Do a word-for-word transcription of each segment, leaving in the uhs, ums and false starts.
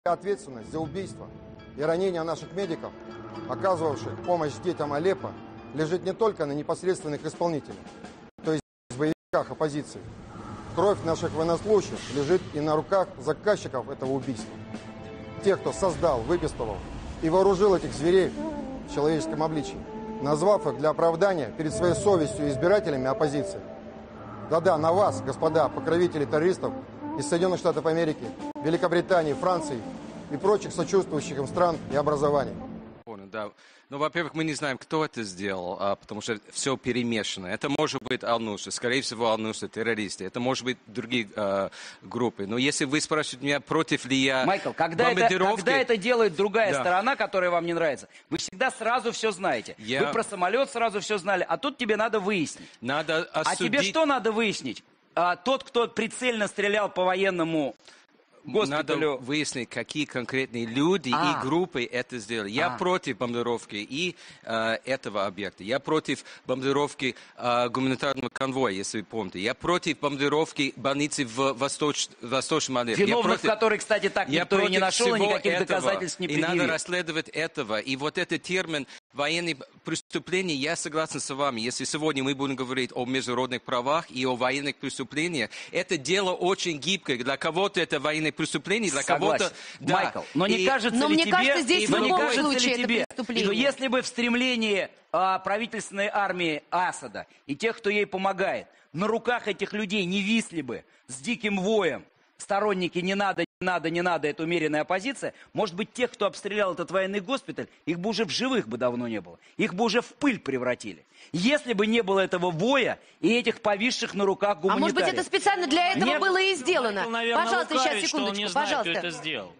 Ответственность за убийство и ранения наших медиков, оказывавших помощь детям Алеппо, лежит не только на непосредственных исполнителях, то есть в боевиках оппозиции. Кровь наших военнослужащих лежит и на руках заказчиков этого убийства. Тех, кто создал, выпистывал и вооружил этих зверей в человеческом обличии, назвав их для оправдания перед своей совестью и избирателями оппозиции. Да-да, на вас, господа покровители террористов из Соединенных Штатов Америки, Великобритании, Франции и прочих сочувствующих им стран и образований. Да. Ну, во-первых, мы не знаем, кто это сделал, а, потому что все перемешано. Это может быть Аль-Нусра, скорее всего, Аль-Нусра террористы. Это может быть другие а, группы. Но если вы спрашиваете меня, против ли я Майкл, когда, бомбардировки... это, когда это делает другая да. сторона, которая вам не нравится, вы всегда сразу все знаете. Я... Вы про самолет сразу все знали, а тут тебе надо выяснить. Надо осудить... А тебе что надо выяснить? А, тот, кто прицельно стрелял по военному... госпиталю. Надо выяснить, какие конкретные люди а. и группы это сделали. Я а. против бомбардировки и э, этого объекта. Я против бомбардировки э, гуманитарного конвоя, если вы помните. Я против бомбардировки больницы в Восточ... Восточном Алеппо. Виновных, в которой, кстати, так никто и не нашел, и никаких этого. доказательств не предъявил. И надо расследовать этого. И вот этот термин военные преступления, я согласен с вами. Если сегодня мы будем говорить о международных правах и о военных преступлениях, это дело очень гибкое. Для кого-то это военные преступления, для кого-то... Да. Майкл, но не и... кажется но ли мне тебе... кажется, здесь в любом случае это тебе, преступление. что если бы в стремлении а, правительственной армии Асада и тех, кто ей помогает, на руках этих людей не висли бы с диким воем сторонники «не надо, не надо, не надо», это умеренная оппозиция, может быть, тех, кто обстрелял этот военный госпиталь, их бы уже в живых бы давно не было. Их бы уже в пыль превратили. Если бы не было этого воя и этих повисших на руках гуманитариев. А может быть, это специально для этого Нет. было и сделано? Майкл, наверное, пожалуйста, лукавит, сейчас, секундочку, что он не знает, пожалуйста. кто это сделал.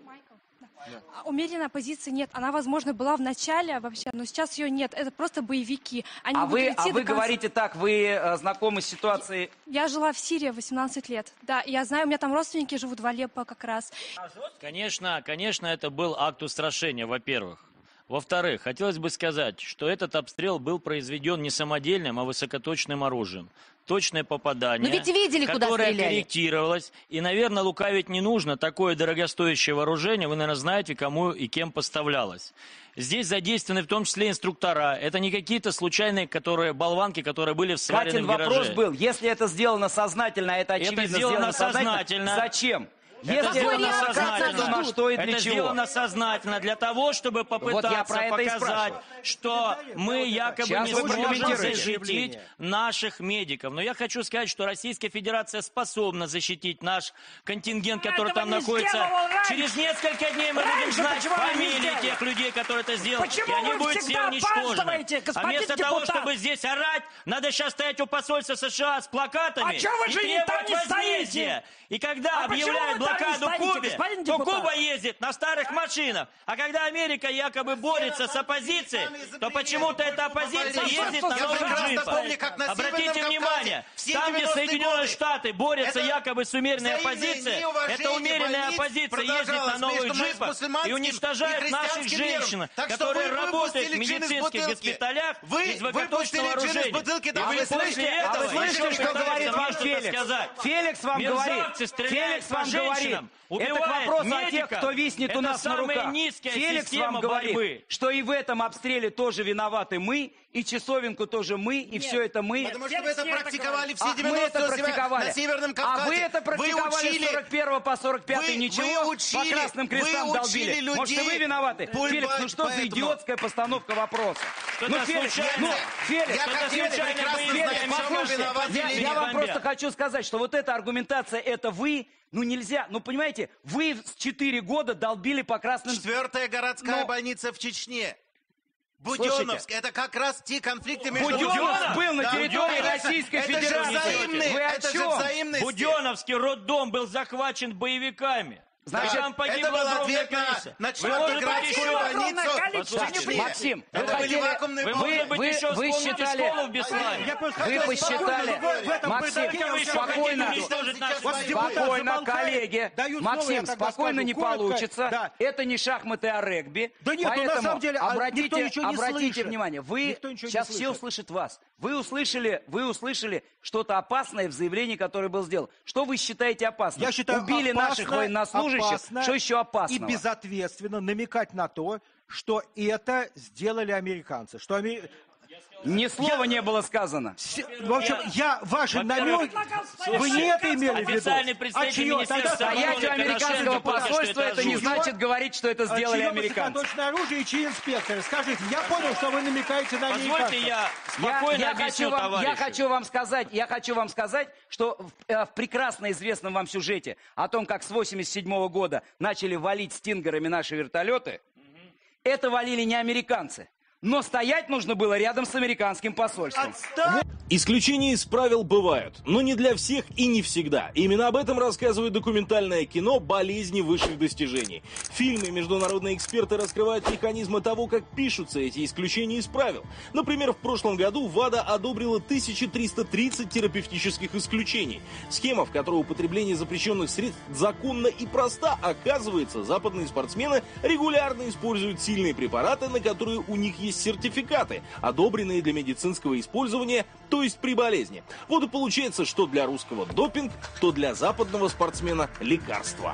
Умеренной оппозиции нет. Она, возможно, была в начале вообще, но сейчас ее нет. Это просто боевики. Они а вы, идти а вы конца. говорите так, вы э, знакомы с ситуацией... Я жила в Сирии восемнадцать лет. Да, я знаю, у меня там родственники живут в Алеппо как раз. Конечно, конечно, это был акт устрашения, во-первых. Во-вторых, хотелось бы сказать, что этот обстрел был произведен не самодельным, а высокоточным оружием. Точное попадание, Но ведь видели, куда которое стреляли. корректировалось. И, наверное, лукавить не нужно. Такое дорогостоящее вооружение, вы, наверное, знаете, кому и кем поставлялось. Здесь задействованы в том числе инструктора. Это не какие-то случайные которые, болванки, которые были сварены Катин в гараже. вопрос был, если это сделано сознательно, это очевидно это сделано сознательно. сознательно, зачем? Это Если сделано это сознательно. на что и для это чего? сделано сознательно для того, чтобы попытаться вот я про это показать, что мы якобы Сейчас не вы сможем прокомментируете. защитить наших медиков. Но я хочу сказать, что Российская Федерация способна защитить наш контингент, который там находится. Через несколько дней мы будем знать фамилии тех людей, которые это сделали. Почему и они будут все уничтожены. А вместо депутат? того, чтобы здесь орать, надо сейчас стоять у посольства США с плакатами А чё вы и же не там требовать не возмездия. стоите? И когда А почему объявляют вы там не блокаду стоите, Кубе, господин то депутат? Куба ездит на старых машинах. А когда Америка якобы борется с оппозицией, то почему-то эта оппозиция ездит на новых джипах. Обратите внимание, там, где Соединенные Штаты борются якобы с умеренной оппозицией, эта умеренная оппозиция ездит на новых джипах и уничтожает наших женщин, которые работают в медицинских госпиталях из высокоточного оружия. И вы после А вы этого слышите, еще что говорит пытаетесь вам вам что-то Феликс? сказать. Феликс вам говорит, Мерзавцы стреляют Феликс по вам говорит, женщинам, это к убивают вопросу о тех, медиков. кто виснет у Это нас на самая руках. низкая Феликс система вам говорит, борьбы. что и в этом обстреле тоже виноваты мы, и часовенку тоже мы, и Нет, все это мы. Потому что вы это практиковали все А мы это девяностые практиковали. на Северном Кавказе. А вы это практиковали учили, с сорок первого по сорок пятый вы, ничего, вы учили, по красным крестам вы долбили. учили людей Может, и вы виноваты? пульбать, Феликс, ну что за поэтому- идиотская постановка вопроса? Что-то Ну, Феликс, случайно. ну, Феликс, Я как Феликс, Феликс прекрасно Феликс, знаю, в чем послушайте, виноваты я, люди. я вам Бомбят. просто хочу сказать, что вот эта аргументация, это вы, ну нельзя, ну понимаете, вы с четыре года долбили по красным... Четвертая городская Но- больница в Чечне. Слушайте, Буденновск. Это как раз те конфликты между... Буденновск был на Да, территории Буденновск. Российской это Федерации. Же взаимные, Вы о это чем? же взаимности. Буденновский роддом был захвачен боевиками. Значит, там погибло это был огромное ответ на- количество. на Вы четвертую можете городскую еще- больницу. Послушайте, Максим, вы Это были хотели... вакуумные Вы, бомбы. вы, Быть вы, еще вы вспомните считали... школу в Беслане. Я просто Вы хотел посчитали... спокойно, в этом Максим, бардаке вы еще хотите спокойно... уничтожить наш Вот союз? депутат Спокойно, замолкает. коллеги. Даю слово, Максим, я тогда спокойно скажу не коротко. получится. Да. Это не шахматы, а регби. Да нет, ну, на Поэтому самом деле, а никто обратите, ничего не обратите слышит. внимание. Вы Никто ничего не сейчас все слышит. услышат вас. Вы услышали, вы услышали что-то опасное в заявлении, которое было сделано. Что вы считаете опасным? Я считаю, Убили опасно, наших военнослужащих. опасно Что еще опасного? И безответственно намекать на то, что это сделали американцы. Что ами... Ни слова Я- не было сказано. С- В общем, я ваши Во-первых, намеки... Вы не это имели в виду? Официальный А представитель чье? Министерства Тогда- Стоять у обороны американского Коношенко говорит, что посольства, это не жуть. значит говорить, что это А сделали чье американцы. высокоточное оружие и чьи инспекторы? Скажите, я понял, что вы намекаете на американцев. Позвольте я Я, спокойно я объясню хочу вам, я товарищу. хочу вам сказать, я хочу вам сказать, что в, э, в прекрасно известном вам сюжете о том, как с восемьдесят седьмого года начали валить стингерами наши вертолеты, это валили не американцы. Но стоять нужно было рядом с американским посольством. Исключения из правил бывают, но не для всех и не всегда. Именно об этом рассказывает документальное кино «Болезни высших достижений». В фильме международные эксперты раскрывают механизмы того, как пишутся эти исключения из правил. Например, в прошлом году ВАДА одобрила тысячу триста тридцать терапевтических исключений. Схема, в которой употребление запрещенных средств законно и проста. Оказывается, западные спортсмены регулярно используют сильные препараты, на которые у них есть сертификаты, одобренные для медицинского использования, то есть при болезни. Вот и получается, что для русского допинг, то для западного спортсмена лекарство.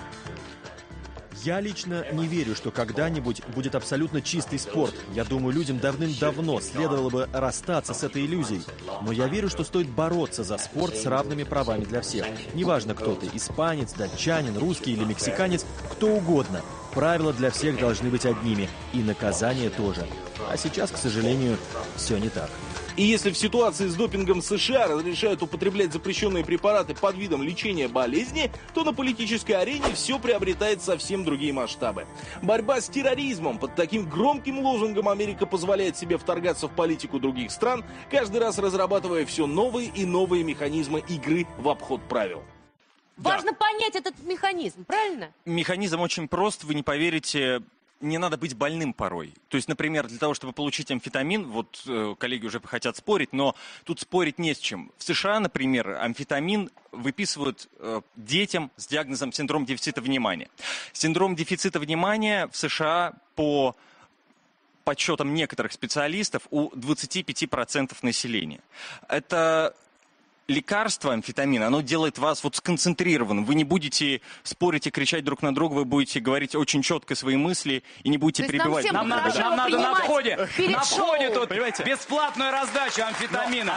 Я лично не верю, что когда-нибудь будет абсолютно чистый спорт. Я думаю, людям давным-давно следовало бы расстаться с этой иллюзией. Но я верю, что стоит бороться за спорт с равными правами для всех. Неважно, кто ты, испанец, датчанин, русский или мексиканец, кто угодно. Правила для всех должны быть одними, и наказание тоже. А сейчас, к сожалению, все не так. И если в ситуации с допингом США разрешают употреблять запрещенные препараты под видом лечения болезни, то на политической арене все приобретает совсем другие масштабы. Борьба с терроризмом. Под таким громким лозунгом Америка позволяет себе вторгаться в политику других стран, каждый раз разрабатывая все новые и новые механизмы игры в обход правил. Важно понять этот механизм, правильно? Механизм очень прост, вы не поверите. Не надо быть больным порой. То есть, например, для того, чтобы получить амфетамин, вот э, коллеги уже хотят спорить, но тут спорить не с чем. В США, например, амфетамин выписывают э, детям с диагнозом синдром дефицита внимания. Синдром дефицита внимания в США по подсчетам некоторых специалистов у двадцати пяти процентов населения. Это лекарство, амфетамин, оно делает вас вот сконцентрированным. Вы не будете спорить и кричать друг на друга, вы будете говорить очень четко свои мысли и не будете То есть нам перебивать. всем Нам, надо, хорошо нам надо на принимать входе, перед на входе шоу. тут Понимаете? бесплатную раздачу амфетамина.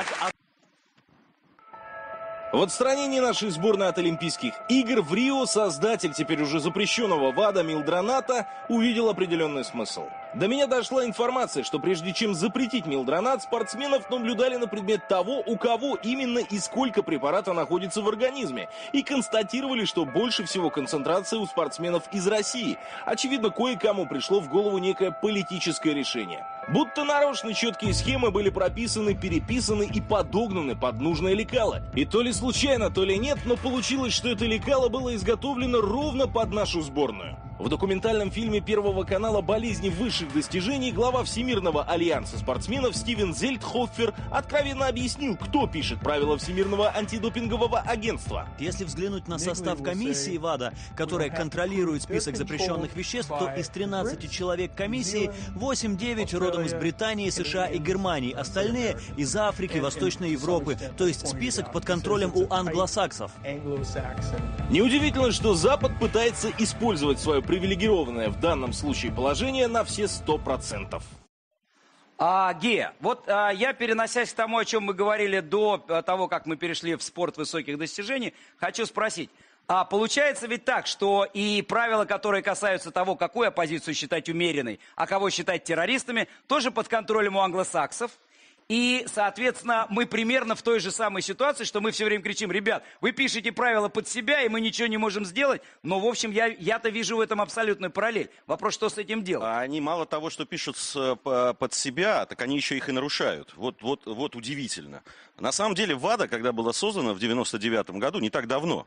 В отстранении нашей сборной от Олимпийских игр в Рио создатель теперь уже запрещенного ВАДА Милдроната увидел определенный смысл. До меня дошла информация, что прежде чем запретить милдронат, спортсменов наблюдали на предмет того, у кого именно и сколько препарата находится в организме, и констатировали, что больше всего концентрация у спортсменов из России. Очевидно, кое-кому пришло в голову некое политическое решение. Будто нарочно четкие схемы были прописаны, переписаны и подогнаны под нужное лекало. И то ли случайно, то ли нет, но получилось, что это лекало было изготовлено ровно под нашу сборную. В документальном фильме Первого канала «Болезни высших достижений» глава Всемирного альянса спортсменов Стивен Зельтхофер откровенно объяснил, кто пишет правила Всемирного антидопингового агентства. Если взглянуть на состав комиссии ВАДА, которая контролирует список запрещенных веществ, то из тринадцати человек комиссии восемь-девять родом из Британии, США и Германии, остальные из Африки, Восточной Европы, то есть список под контролем у англосаксов. Неудивительно, что Запад пытается использовать свое привилегированное в данном случае положение на все сто процентов. А, Гея, вот а, я, переносясь к тому, о чем мы говорили до а, того, как мы перешли в спорт высоких достижений, хочу спросить. А получается ведь так, что и правила, которые касаются того, какую оппозицию считать умеренной, а кого считать террористами, тоже под контролем у англосаксов. И, соответственно, мы примерно в той же самой ситуации, что мы все время кричим: ребят, вы пишете правила под себя, и мы ничего не можем сделать. Но, в общем, я, я-то вижу в этом абсолютную параллель. Вопрос, что с этим делать? Они мало того, что пишут с, по, под себя, так они еще их и нарушают. Вот, вот, вот удивительно. На самом деле ВАДА, когда была создана в девяносто девятом году, не так давно,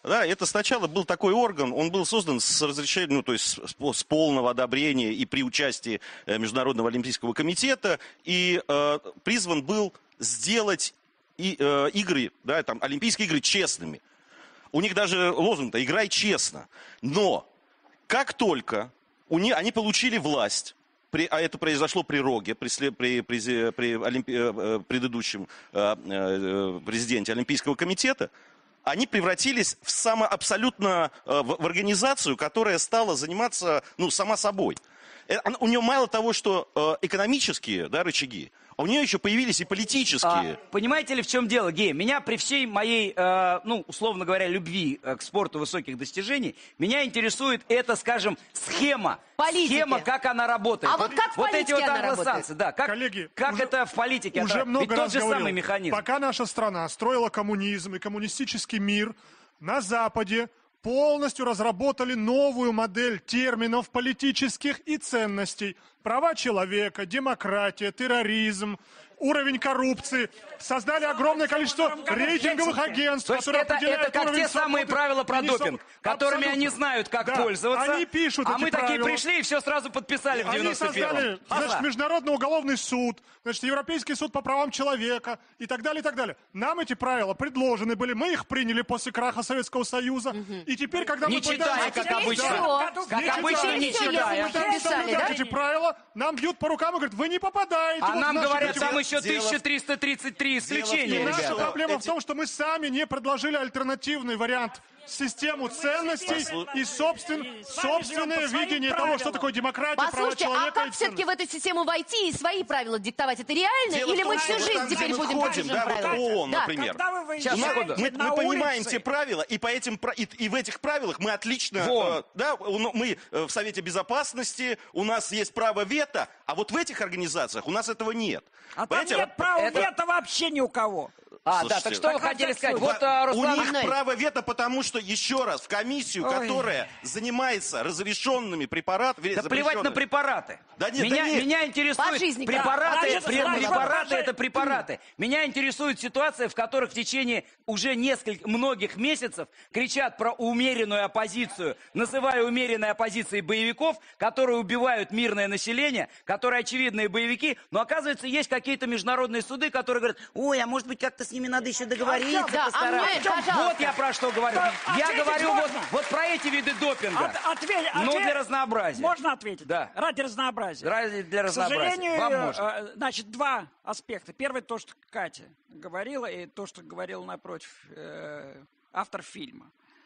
Да, это сначала был такой орган, он был создан с разрешения, ну, то есть с, с полного одобрения и при участии э, Международного олимпийского комитета, и э, призван был сделать и, э, игры, да, там, Олимпийские игры честными. У них даже лозунг-то «играй честно». Но как только у них, они получили власть, при, а это произошло при Роге, при, при, при, при олимпи, э, предыдущем э, э, президенте Олимпийского комитета, они превратились в само, абсолютно э, в, в организацию, которая стала заниматься, ну, сама собой. Э, у нее мало того, что э, экономические, да, рычаги, а у нее еще появились и политические. А, понимаете ли, в чем дело, Гея? Меня при всей моей, э, ну, условно говоря, любви э, к спорту высоких достижений, меня интересует эта, скажем, схема. Политики. Схема, как она работает. А вот как в вот политике эти вот она англосаксы, работает? да, как, Коллеги, как уже, это в политике? Уже это, много ведь раз тот же говорил, самый механизм. Пока наша страна строила коммунизм и коммунистический мир, на Западе полностью разработали новую модель терминов политических и ценностей. Права человека, демократия, терроризм, уровень коррупции. Создали огромное количество рейтинговых агентств, То есть которые это, определяют это как уровень те самые свободы. правила про Они сам- допинг, которыми Абсолютно. они знают, как Да. пользоваться. Они пишут а эти мы такие правила. пришли и все сразу подписали в Они девяносто первом. создали, значит, Международный уголовный суд, значит, Европейский суд по правам человека и так далее, и так далее. Нам эти правила предложены были, мы их приняли после краха Советского Союза, и теперь, когда Не мы читая, пытаемся- как обычно. Да. Как Не обычно, читая. не читая. Мы пытаемся Писали, соблюдать да? эти правила, нам бьют по рукам и говорят, вы не попадаете. А вот в нам наши говорят, категории. там еще Дело в- тысяча триста тридцать три исключения, И наша ребята. проблема в том, что мы сами не предложили альтернативный вариант, систему ценностей и собствен, собственное видение того, что такое демократия, права Послушайте, человека а и как все-таки ценности. в эту систему войти и свои правила диктовать? Это реально? Дело в Или том, мы что всю вот жизнь там, где теперь мы будем входим, по чужим да, вот правилам? ООН, Да. например. Когда вы выйдете Сейчас, Мы, секунду. мы- на мы понимаем улице, все правила, и по этим пра- и, и в этих правилах мы отлично, Вон. э, да, у- мы э, в Совете Безопасности, у нас есть право вето, а вот в этих организациях у нас этого нет. А там Понимаете, нет права это- вето вообще ни у кого. А, Слушайте, да, так что вы так хотели как сказать? так Вот, Во- а, у Руслан... них Игнорий. право вето, потому что, еще раз, в комиссию, Ой. которая занимается разрешенными препаратами... Да плевать на препараты. Да нет, меня, да нет. меня интересует Пожизненно. препараты, Да, пре- да, препараты да. это препараты. Меня интересует ситуация, в которой в течение уже нескольких, многих месяцев кричат про умеренную оппозицию, называя умеренной оппозицией боевиков, которые убивают мирное население, которые очевидные боевики, но оказывается есть какие-то международные суды, которые говорят, ой, а может быть как-то с ними надо еще договориться, Да, а постараться». мне, пожалуйста. Вот я про что говорю. Да, я ответить говорю вот, можно? вот про эти виды допинга. От- ответь- Но ответь- для разнообразия. Можно ответить? Да. Ради разнообразия. Ради- для К разнообразия. сожалению, Вам можно. э, значит, два аспекта. Первый, то, что Катя говорила, и то, что говорил напротив э, автор фильма.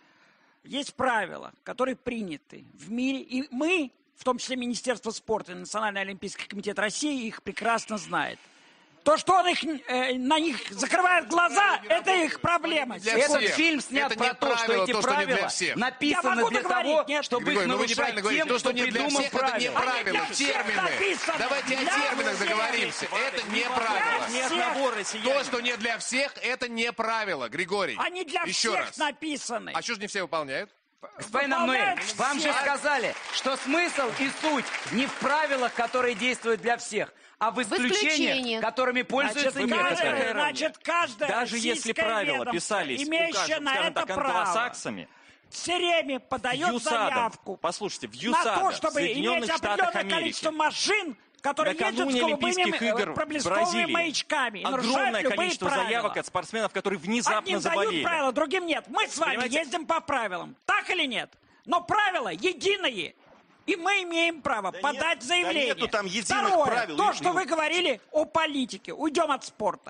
Есть правила, которые приняты в мире, и мы, в том числе Министерство спорта и Национальный олимпийский комитет России, их прекрасно знает. То, что он их, э, на них закрывает глаза, это их проблема. Этот фильм снят Это про не то, что правило, эти то, что не для правила всех. Я написаны могу для договорить, того, нет. чтобы Григорий, их ну вы нарушать неправильно говорите. тем, То, что кто не для придумал всех, это не правила. правило. Они для всех Термины. написаны. Давайте о Для терминах всех. договоримся. Это не правило. Для всех. То, что не для всех, это не правило, Григорий. Они для Еще всех раз. написаны. А что же не все выполняют? Господин Амнуэль, Выполняют вам же все. сказали, что смысл и суть не в правилах, которые действуют для всех, а в исключениях, исключениях. которыми пользуются Значит, некоторые. каждая, значит, каждая Даже если российское правила ведомство, писались, имеющее укажем, на скажем это так, право, англосаксами, все время подает ЮСАДом, заявку послушайте, в на ЮСАДа, то, в чтобы иметь Соединенных Штатах определенное Америки, количество машин, которые ездят с накануне голубыми Олимпийских игр э, в проблесковыми Бразилии маячками и нарушают огромное любые количество правила. заявок от спортсменов, которые внезапно Одним заболели. дают правила, другим нет. Мы с вами Понимаете? ездим по правилам. Так или нет? Но правила единые. И мы имеем право Да подать нет, заявление. да нету там единых Второе, правил. то, И- что и- вы говорили о политике. Уйдем от спорта.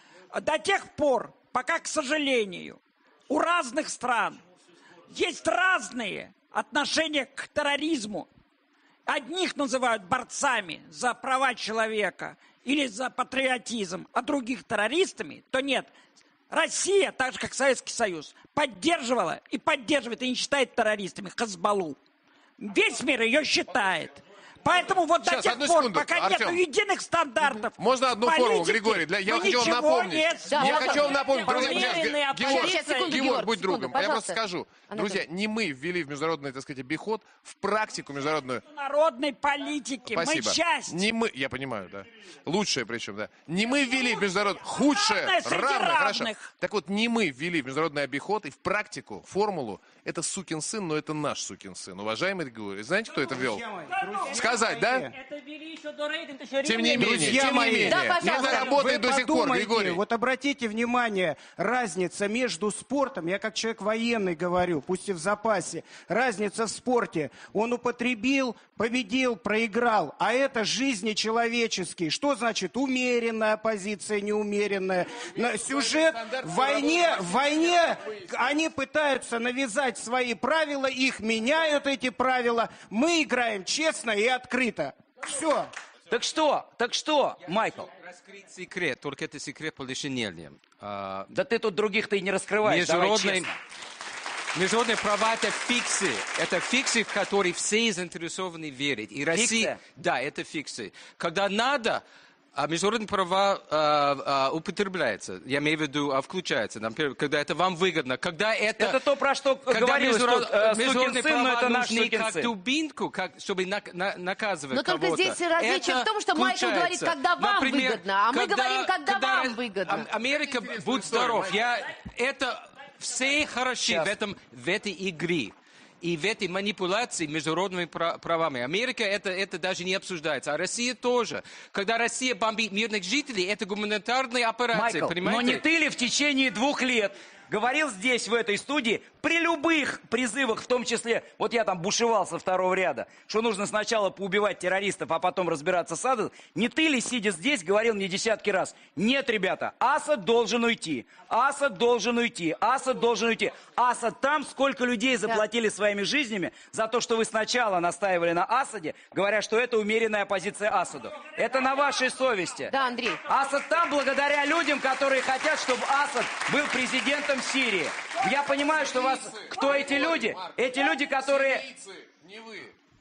До тех пор, пока, к сожалению, у разных стран есть разные отношения к терроризму. Одних называют борцами за права человека или за патриотизм, а других террористами, то нет. Россия, так же как Советский Союз, поддерживала и поддерживает, и не считает террористами Хазбаллу. Весь мир ее считает. Поэтому вот Сейчас, до тех одну пор, секунду, пока Артем. нет единых стандартов Можно одну политики, форму, Григорий? Для, я мы хочу вам ничего напомнить. не я сможем. хочу вам напомнить, друзья, Умеренные Георг, оппозиции. Сейчас, секунду, Георг, Георг, будь секунду, другом. Я пожалуйста. просто скажу. Анатолий. Друзья, не мы ввели в международный, так сказать, обиход, в практику международную. Народной политики. Спасибо. Мы часть. Не мы, я понимаю, да. Лучшее причем, да. Не мы ввели в международный... Худшее, Равное среди равное, хорошо. равных. Так вот, не мы ввели в международный обиход и в практику формулу «это сукин сын, но это наш сукин сын». Уважаемый Григорий, знаете, кто это ввел? Сказать, да? Тем не менее, Друзья тем не мои, менее, Да, пожалуйста. это работает вы до сих пор, подумайте, Григорий. вот обратите внимание, разница между спортом, я как человек военный говорю, пусть и в запасе, разница в спорте. Он употребил, победил, проиграл, а это жизни человеческие. Что значит умеренная оппозиция, неумеренная? На- Сюжет в войне, в войне они пытаются навязать свои правила, их меняют эти правила. Мы играем честно и открыто. Все. Так что, так что, Майкл? Раскрыть секрет, только это секрет полишинения. А, Да ты тут других-то и не раскрываешь, давай Международные, честно. международные права — это фиксы. Это фиксы, в которые все заинтересованы верить. И Россия... Фиксы? Да, это фиксы. Когда надо, а международные права а, а, употребляются. Я имею в виду, а, включаются. Например, когда это вам выгодно. Когда это... Это то, про что когда говорилось, международ- что э, сукин международные сын, но права это наш нужны сукин как сын. дубинку, как, чтобы на- на- наказывать Но только кого-то. здесь различие Это в том, что Майкл говорит, включается. когда вам Например, выгодно, а мы когда- говорим, когда вам Ра- выгодно. Ам- Америка, будь здоров. Я, это все хороши в, этом, в этой игре. И в этой манипуляции международными пра- правами. Америка это, это даже не обсуждается. А Россия тоже. Когда Россия бомбит мирных жителей, это гуманитарная операция. Майкл, понимаете? но не ты ли в течение двух лет говорил здесь, в этой студии, при любых призывах, в том числе, вот я там бушевал со второго ряда, что нужно сначала поубивать террористов, а потом разбираться с Асадом, не ты ли, сидя здесь, говорил мне десятки раз, нет, ребята, Асад должен уйти, Асад должен уйти, Асад должен уйти. Асад там, сколько людей заплатили своими жизнями за то, что вы сначала настаивали на Асаде, говоря, что это умеренная оппозиция Асаду. Это на вашей совести. Да, Андрей. Асад там благодаря людям, которые хотят, чтобы Асад был президентом Сирии. Я понимаю, что вас... Кто эти люди? Эти люди, которые... Не вы.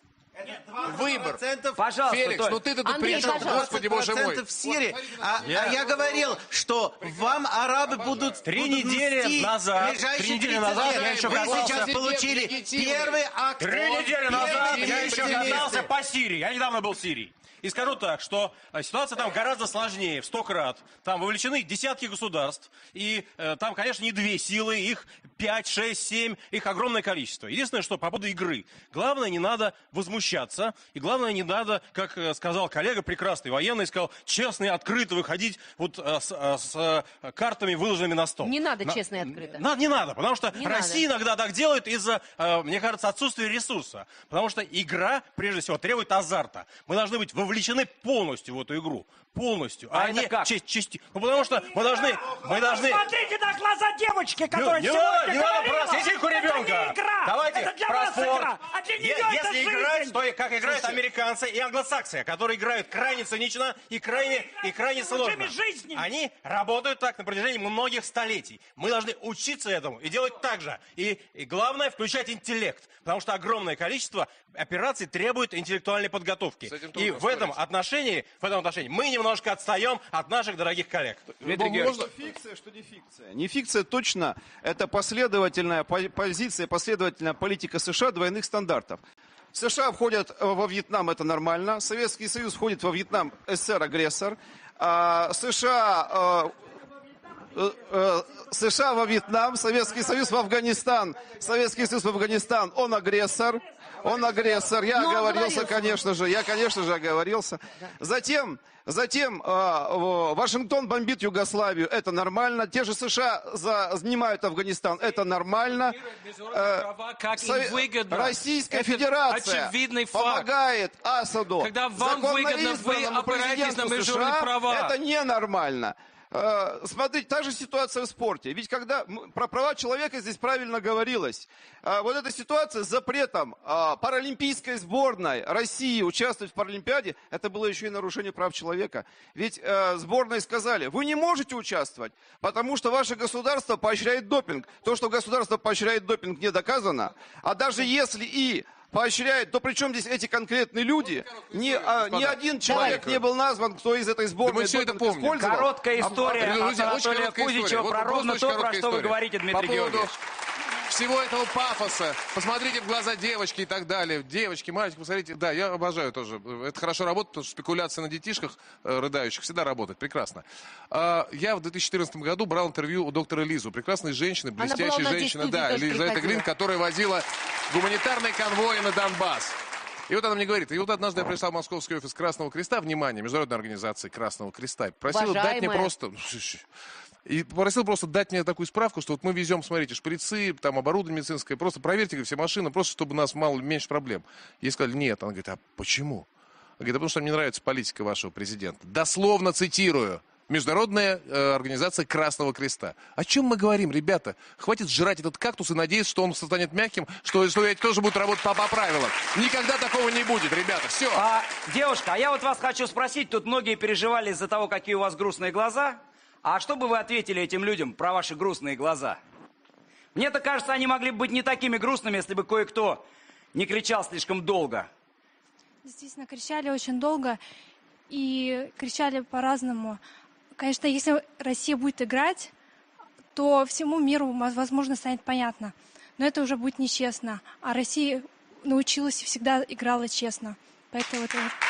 Выбор. Пожалуйста, Феликс, Толь. ну ты тут Андрей, при чем, пожалуйста. господи, боже мой. в Сирии. А я... а я говорил, что вам арабы будут Три будут недели мстить назад, ближайшие три недели тридцать назад лет. я еще Вы катался. сейчас получили Легитимный. первый акт. Три недели назад я еще Первый катался акт. по Сирии. Я недавно был в Сирии. И скажу так, что э, ситуация там гораздо сложнее, в сто крат. Там вовлечены десятки государств. И э, там, конечно, не две силы, их пять, шесть, семь, их огромное количество. Единственное, что по поводу игры. Главное, не надо возмущаться. И главное, не надо, как э, сказал коллега прекрасный военный, сказал, честно и открыто выходить вот э, с, э, с э, картами, выложенными на стол. Не надо На- честно и открыто. На- не надо, потому что Не Россия надо. иногда так делает из-за, э, мне кажется, отсутствия ресурса. Потому что игра, прежде всего, требует азарта. Мы должны быть вовлечены полностью в эту игру. Полностью. А А, это не как? часть- части- Ну, потому что мы должны... Мы должны... Смотрите на глаза девочки, которая не сегодня надо, не надо говорила. про сисельку Это ребенка. не игра. Давайте это для про вас спорт. игра. А для нее Е- это Если жизнь. играть, то как играют Слушай, американцы и англосаксы, которые играют крайне цинично и крайне, и крайне в режиме сложно. жизни. Они работают так на протяжении многих столетий. Мы должны учиться этому и делать так же. И, и главное, включать интеллект. Потому что огромное количество операций требует интеллектуальной подготовки. С этим И трудно в этом спорить. отношении, в этом отношении мы немножко отстаем от наших дорогих коллег. Дмитрий Георгиевич, Что фикция, что не фикция. Не фикция точно, это последовательная по- позиция, последовательная политика США двойных стандартов. США входят э, во Вьетнам, это нормально. Советский Союз входит во Вьетнам, СССР агрессор. А США... э, э, э, США во Вьетнам, Советский Союз в Афганистан, Советский Союз в Афганистан, он агрессор. Он агрессор. Я Ну, оговорился, оговорился. конечно же. Я, конечно же, оговорился. Затем, затем э, в- Вашингтон бомбит Югославию. Это нормально. Те же США за- занимают Афганистан. Это нормально. Э, права, как им Сове- выгодно. Российская Это Федерация очевидный факт. помогает Асаду. Когда вам законно выгодно, вы избранному опираетесь на президенту международные США. права. Это ненормально. Э, Смотрите, та же ситуация в спорте. Ведь когда м, про права человека здесь правильно говорилось, э, вот эта ситуация с запретом э, паралимпийской сборной России участвовать в Паралимпиаде, это было еще и нарушение прав человека. Ведь э, сборной сказали, вы не можете участвовать, потому что ваше государство поощряет допинг. То, что государство поощряет допинг, не доказано. А даже если и поощряет, то при чем здесь эти конкретные люди? Ни, а, ни один человек Давай. не был назван, кто из этой сборной Да мы все это допинг помним. использовал. Короткая история А, от друзья, очень Анатолия короткая Кузичева история. про Вот ровно просто то, очень про короткая что вы история. говорите, По Дмитрий поводу Георгиевич. всего этого пафоса. Посмотрите в глаза девочки и так далее. Девочки, мальчики, посмотрите. Да, я обожаю тоже. Это хорошо работает, потому что спекуляция на детишках э, рыдающих всегда работает. Прекрасно. А, я в две тысячи четырнадцатом году брал интервью у доктора Лизу. Прекрасной женщины, блестящей женщины. Да, Елизавета Грин, которая возила гуманитарные конвои на Донбасс. И вот она мне говорит, и вот однажды я пришла в Московский офис Красного Креста, внимание, Международной организации Красного Креста, просила дать мне просто... И попросил просто дать мне такую справку, что вот мы везем, смотрите, шприцы, там оборудование медицинское, просто проверьте все машины, просто чтобы у нас мало меньше проблем. Ей сказали, нет. Она говорит, а почему? Она говорит, а потому что мне нравится политика вашего президента. Дословно цитирую. Международная э, организация Красного Креста. О чем мы говорим, ребята? Хватит жрать этот кактус и надеяться, что он станет мягким, что, что эти тоже будут работать по, по правилам. Никогда такого не будет, ребята. Все. А, девушка, а я вот вас хочу спросить, тут многие переживали из-за того, какие у вас грустные глаза. А что бы вы ответили этим людям про ваши грустные глаза? Мне-то кажется, они могли бы быть не такими грустными, если бы кое-кто не кричал слишком долго. Действительно, кричали очень долго и кричали по-разному. Конечно, если Россия будет играть, то всему миру, возможно, станет понятно. Но это уже будет нечестно. А Россия научилась и всегда играла честно. Поэтому это